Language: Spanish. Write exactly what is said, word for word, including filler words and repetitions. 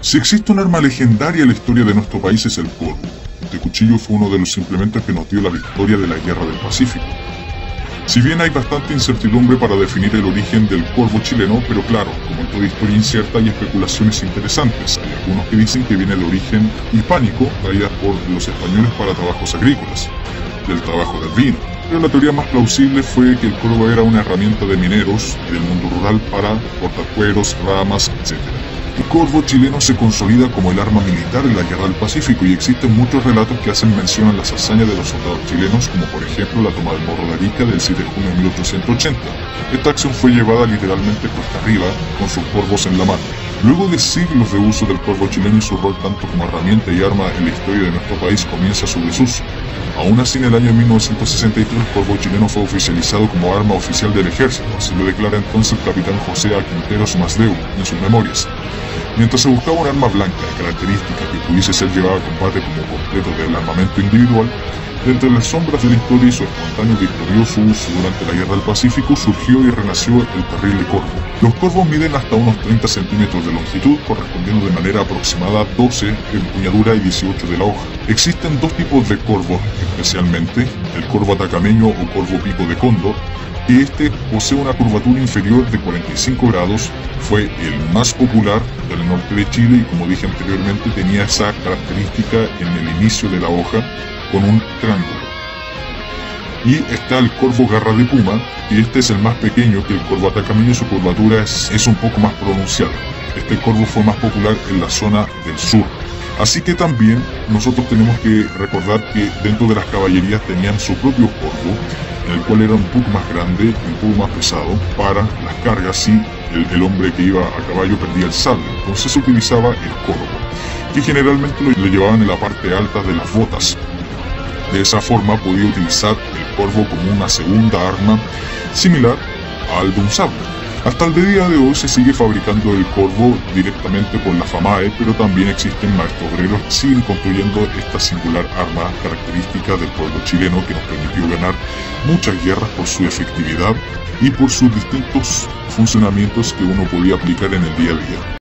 Si existe un arma legendaria en la historia de nuestro país es el corvo. Este cuchillo fue uno de los implementos que nos dio la victoria de la Guerra del Pacífico. Si bien hay bastante incertidumbre para definir el origen del corvo chileno, pero claro, como en toda historia incierta hay especulaciones interesantes. Hay algunos que dicen que viene de origen hispánico, traídas por los españoles para trabajos agrícolas, del trabajo del vino. Pero la teoría más plausible fue que el corvo era una herramienta de mineros del mundo rural para cortar cueros, ramas, etcétera. El corvo chileno se consolida como el arma militar en la Guerra del Pacífico y existen muchos relatos que hacen mención a las hazañas de los soldados chilenos, como por ejemplo la toma del Morro de Arica del siete de junio de mil ochocientos ochenta. Esta acción fue llevada literalmente cuesta arriba, con sus corvos en la mano. Luego de siglos de uso del corvo chileno y su rol tanto como herramienta y arma en la historia de nuestro país comienza su desuso. Aún así, en el año mil novecientos sesenta y tres el corvo chileno fue oficializado como arma oficial del ejército, así lo declara entonces el capitán José A. Quinteros Masdeu en sus memorias. Mientras se buscaba un arma blanca de característica que pudiese ser llevada a combate como completo del armamento individual, de entre las sombras de la historia y su espontáneo victorioso uso durante la Guerra del Pacífico surgió y renació el terrible corvo. Los corvos miden hasta unos treinta centímetros de longitud, correspondiendo de manera aproximada a doce de empuñadura y dieciocho de la hoja. Existen dos tipos de corvos especialmente, el corvo atacameño o corvo pico de cóndor, que este posee una curvatura inferior de cuarenta y cinco grados, fue el más popular del norte de Chile y, como dije anteriormente, tenía esa característica en el inicio de la hoja con un triángulo. Y está el corvo garra de puma, y este es el más pequeño que el corvo atacameño y su curvatura es, es un poco más pronunciada. Este corvo fue más popular en la zona del sur. Así que también nosotros tenemos que recordar que dentro de las caballerías tenían su propio corvo, en el cual era un poco más grande y un poco más pesado para las cargas si el, el hombre que iba a caballo perdía el sable. Entonces se utilizaba el corvo, que generalmente lo, lo llevaban en la parte alta de las botas. De esa forma podía utilizar el corvo como una segunda arma similar al de un sable. Hasta el día de hoy se sigue fabricando el corvo directamente por la FAMAE, pero también existen maestros obreros que siguen construyendo esta singular arma característica del pueblo chileno que nos permitió ganar muchas guerras por su efectividad y por sus distintos funcionamientos que uno podía aplicar en el día a día.